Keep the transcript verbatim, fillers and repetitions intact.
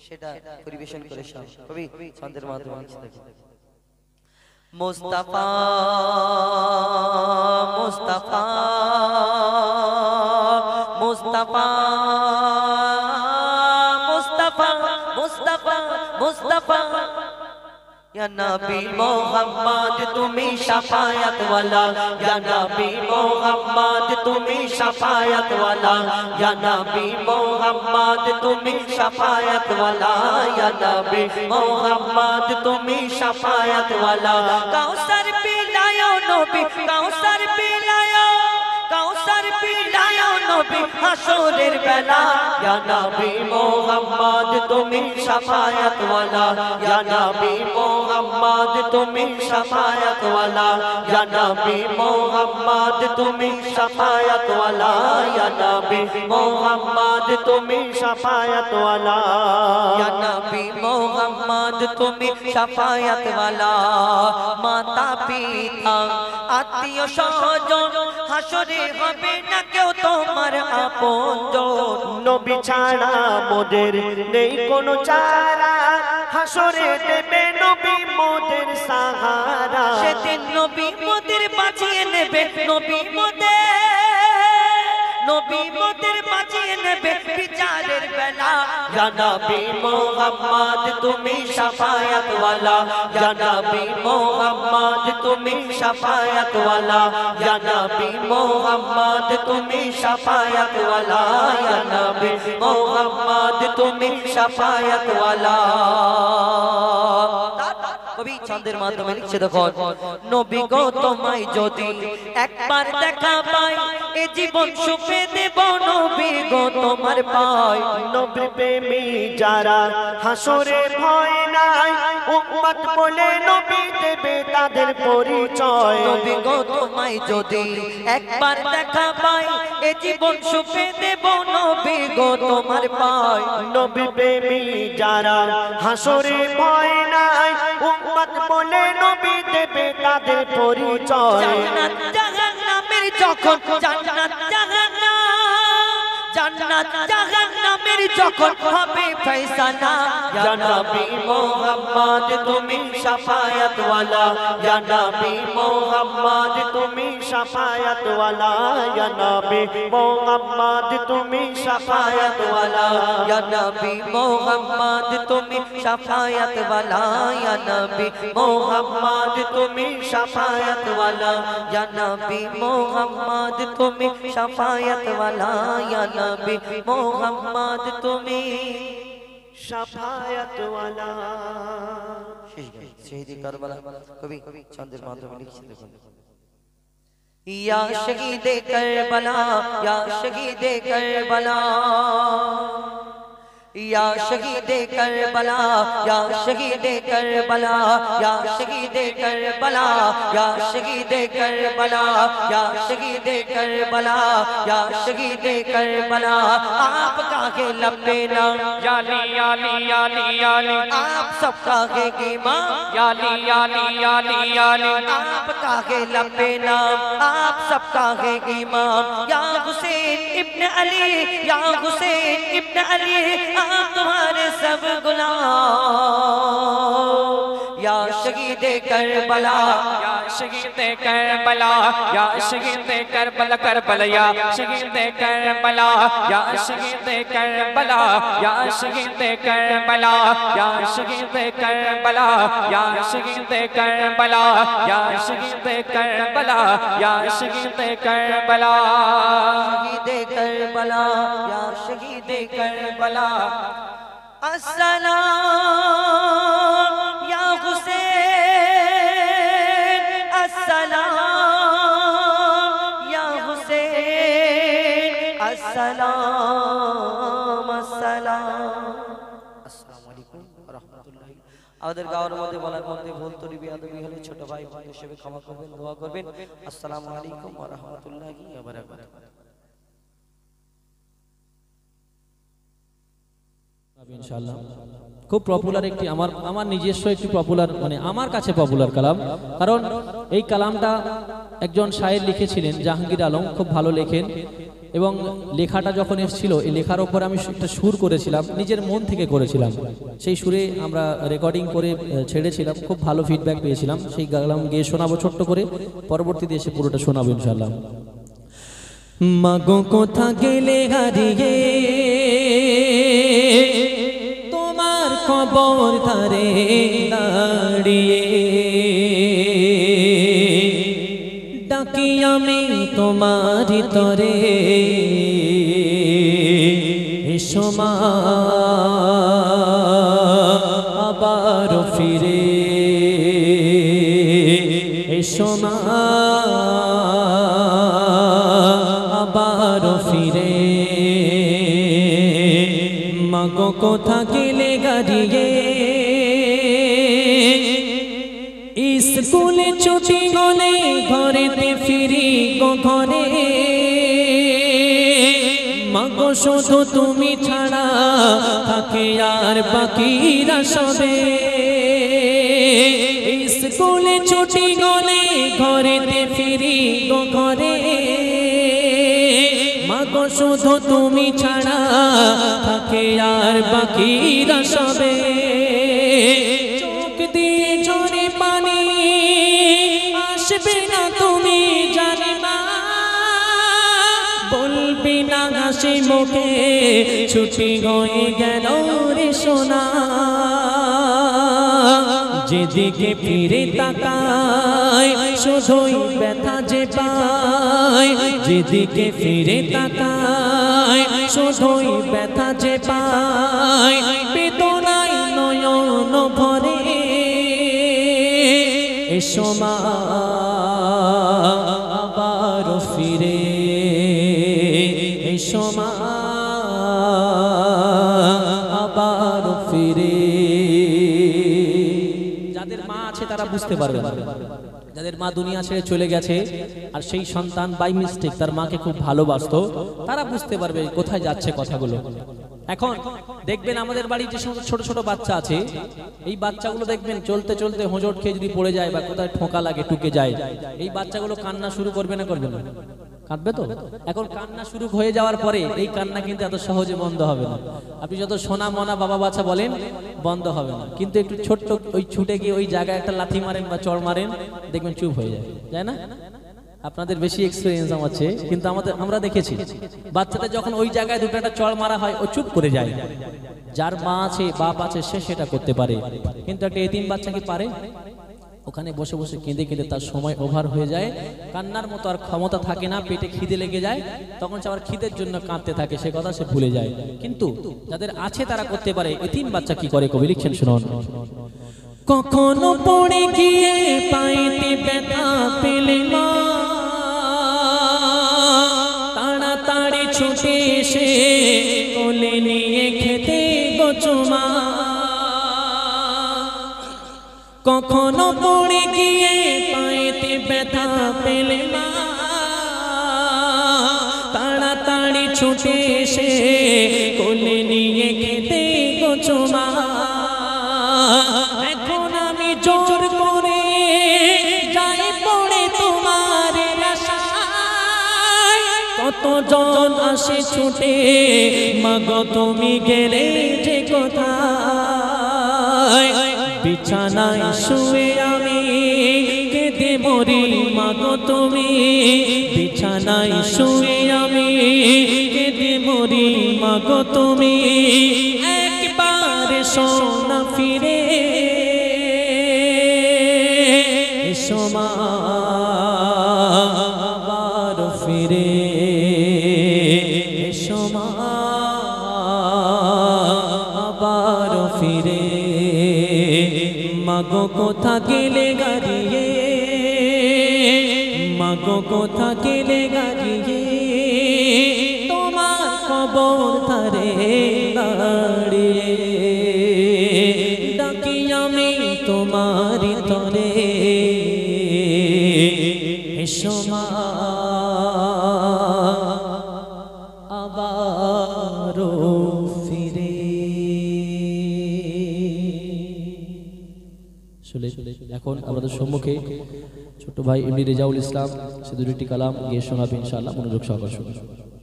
সেটা পরিবেশন করে সব কবি ছন্দের মাধ্যমে লিখতে থাকে। মুস্তাফা মুস্তাফা মুস্তাফা মুস্তাফা মুস্তাফা মুস্তাফা या नबी मोहम्मद तुम्ही शफायत वाला या नबी मोहम्मद तुम्ही शफायत वाला या नबी मोहम्मद तुम्ही शफायत वाला या नबी मोहम्मद तुम्ही शफायत वाला कौसर पिलायो नबी कौसर पिलायो कौसर पिलायो नबी हशरेर बेला या नबी मोहम्मद तुम्ही शफायत वाला या नबी मोहम्मद तुम्ही शफायत वाला या नबी मोहम्मद तुम्ही शफायत वाला या नबी मोहम्मद तुम्ही शफायत वाला या नबी मोहम्मद तुम्ही शफायत वाला माता पिता आत्मीय स्वजन হাসরে হবে না কেউ তোমার আপনজন নবী ছাড়া মোদের নেই কোনো চারা হাসরে দেবে নবী মোদের সাহারা সেদিন নবী মোদের বাঁচিয়ে নেবে নবী মোদের নবী মোদের বাঁচিয়ে নেবে বিচারের বেলা ইয়া নবী মোহাম্মদ তুমি শাফায়াত ওয়ালা ইয়া নবী মোহাম্মদ তুমি শাফায়াত ওয়ালা ইয়া নবী মোহাম্মদ তুমি শাফায়াত ওয়ালা ইয়া নবী মোহাম্মদ তুমি শাফায়াত ওয়ালা কবি ছন্দের মাধ্যমে লিখছে দেখো নবী গো তোমায় যদি একবার দেখা পাই এ জীবন সুখে দেব নবী গো তোমার পাই নবী প্রেমী যারা হাসরে ভয় নাই উম্মত বলে নবী দেবে তাদের পরিচয় নবী গো তোমায় যদি একবার দেখা পাই এ জীবন সুখে দেব নবী গো তোমার পাই নবী প্রেমী যারা হাসরে ভয় নাই উম্মত বলে নবী দেবে তাদের পরিচয় জান্নাত জাহান্নামের যখন জান্নাত জাহান্নাম জান্নাত জাহান্নামের যখন হবে ফয়সালা ইয়া নবী মুহাম্মদ তুমি শাফায়াত ওয়ালা ইয়া নবী মুহাম্মদ তুমি শাফায়াত ওয়ালা ইয়া নবী মুহাম্মদ তুমি শাফায়াত ওয়ালা ইয়া নবী মুহাম্মদ তুমি শাফায়াত ওয়ালা ইয়া নবী মুহাম্মদ তুমি শাফায়াত ওয়ালা ইয়া নবী মুহাম্মদ তুমি শাফায়াত ওয়ালা ইয়া নবী মুহাম্মদ তুমি শাফায়াত ওয়ালা শহীদ কারবালা কবি ছন্দের মাধ্যমে লিখছে দেখুন या शहीद करबला या शहीद करबला या शहीद करबला या शहीद करबला या शहीद करबला या शहीद करबला या शहीद करबला या शहीद करबला आप काहे लपे ना याली याली याली याली आप सब काहे इमाम याली याली याली याली आप काहे लपे ना आप सब काहे इमाम या हुसैन इब्न अली या हुसैन इब्न अली आप तुम्हारे सब गुलाम या शहीद करबला या शहीद करबला या शहीद करबला करबला या शहीद करबला या शहीद करबला या शहीद करबला या शहीद करबला या शहीद करबला या शहीद करबला या शहीद करबला शहीद करबला या शहीद करबला अस्सलाम या हुसैन अस्सलाम या हुसैन अस्सलाम अस्सलाम अस्सलामु अलैकुम ওয়া রাহমাতুল্লাহি আমাদের গাওয়ার মধ্যে বলার মধ্যে ভুল ত্রুটি বেয়াদবি হলে ছোট ভাই ভাই হিসেবে ক্ষমা করবেন দোয়া করবেন আসসালামু আলাইকুম ওয়া রাহমাতুল্লাহি ওয়া বারাকাতুহু ইনশাআল্লাহ খুব পপুলার একটি আমার আমার নিজস্ব একটি পপুলার মানে আমার কাছে পপুলার কালাম কারণ এই কালামটা একজন শায়ের লিখেছিলেন জাহাঙ্গীর আলম খুব ভালো লেখেন এবং লেখাটা যখন এসেছিল এই লেখার ওপর আমি একটা সুর করেছিলাম, নিজের মন থেকে করেছিলাম। সেই সুরে আমরা রেকর্ডিং করে ছেড়েছিলাম, খুব ভালো ফিডব্যাক পেয়েছিলাম। সেই গান গিয়ে শোনাবো ছোট্ট করে, পরবর্তীতে এসে পুরোটা শোনাবো ইনশাআল্লাহ। মাগো কোথা গেলে হারিয়ে তোমার কবর ধারে দাঁড়িয়ে ডাকি আমি তোমার তরে এসো মা আবার ফিরে এসো মা আবার ফিরে মাগো কোথা গেলে গাড়িয়ে স্কুলে ছুটি গলে ঘরেতে ফিরি গো ঘরে মাগো শুধু তুমি ছাড়া থাকে আর বাকিরা সবে স্কুলে ছুটি গলে ঘরেতে ফিরি গো ঘরে মাগো শুধু তুমি ছাড়া থাকে আর বাকিরা সবে চোখ দিয়ে ঝরে পানি আসবে না তুমি জানি না বলবি না হাসি মুখে ছুটি হয়ে গেল রে সোনা যেদিকে ফিরে তাকাই শুধুই ব্যথা যে পাই যেদিকে ফিরে তাকাই শুধুই ব্যথা যে পাই বেদনায় নয়ন ভরে এসো মা আবার ফিরে এসো মা আবার ফিরে। যাদের মা আছে তারা বুঝতে পারবে, যাদের মা দুনিয়া ছেড়ে চলে গেছে আর সেই সন্তান বাই মিস্টেক তার মাকে খুব ভালোবাসতো, তারা বুঝতে পারবে কোথায় যাচ্ছে কথাগুলো। এখন দেখবেন আমাদের বাড়ির যে সমস্ত ছোট ছোট বাচ্চা আছে, এই বাচ্চাগুলো দেখবেন চলতে চলতে হোঁচট খেয়ে যদি পড়ে যায় বা কোথায় ঠোকা লাগে টুকে যায়, এই বাচ্চাগুলো কান্না শুরু করবে না করবে না? কাঁদবে তো। এখন কান্না শুরু হয়ে যাওয়ার পরে এই কান্না কিন্তু এত সহজে বন্ধ হবে না। আপনি যত সোনা মনা বাবা বাচ্চা বলেন বন্ধ হবে না, কিন্তু একটু ছোট্ট ওই ছুটে গিয়ে ওই জায়গায় একটা লাথি মারেন বা চড় মারেন, দেখবেন চুপ হয়ে যায়, যায় না? আপনাদের বেশি এক্সপিরিয়েন্স আমার চেয়ে, কিন্তু আমাদের আমরা দেখেছি বাচ্চাদের যখন ওই জায়গায় দুটো একটা চড় মারা হয় ও চুপ করে যায়। যার মা আছে বাপ আছে সে সেটা করতে পারে, কিন্তু একটা এতিম বাচ্চা কি পারে? ওখানে বসে বসে কেঁদে কেঁদে তার সময় ওভার হয়ে যায়, কান্নার মতো আর ক্ষমতা থাকে না, পেটে খিদে লেগে যায়, তখন সে আবার খিদের জন্য কাঁদতে থাকে, সে কথা সে ভুলে যায়। কিন্তু যাদের আছে তারা করতে পারে। এতিম বাচ্চা কি করে কবি লিখছেন শুনুন। কখনো পড়ে গিয়ে পাইতে ব্যথা পেলে মা তাড়াতাড়ি ছুটে এসে কোলে নিয়ে খেতে গো চুমা। কখনো পড়ে গিয়ে পাইতে ব্যথা পেলে মা তাড়াতাড়ি ছুটে এসে কোলে নিয়ে খেতে গো চুমা। এখন আমি জোর করে যাই পড়ে তোমার আশায়, কতজন আসে ছুটে মাগো তুমি গেলে যে কোথায়। বিছানায় শুয়ে আমি কেঁদে মরি মাগো তুমি, বিছানায় শুয়ে আমি কেঁদে মরি মাগো তুমি। একবার সোনা ফিরে এসো মা আবার ফিরে এসো মা আবার ফিরে। মাগো কোথা গেলে গাড়িয়ে মাগো কোথা গেলে গাড়িয়ে তোমার কবর ধারে দাঁড়িয়ে ডাকি আমি তোমারি তরে এসো মা আবারো ফিরে। এখন আমাদের সম্মুখে ছোট ভাই এমডি রেজাউল ইসলাম সে দুটি কালাম গিয়ে শোনাবে ইনশাআল্লাহ, মনোযোগ সহকারে শুনুন।